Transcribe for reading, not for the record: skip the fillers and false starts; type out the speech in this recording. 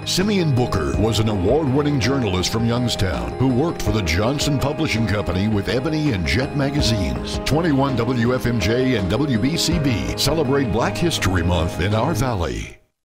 Simeon Booker was an award-winning journalist from Youngstown who worked for the Johnson Publishing Company with Ebony and Jet magazines. 21 WFMJ and WBCB celebrate Black History Month in our Valley.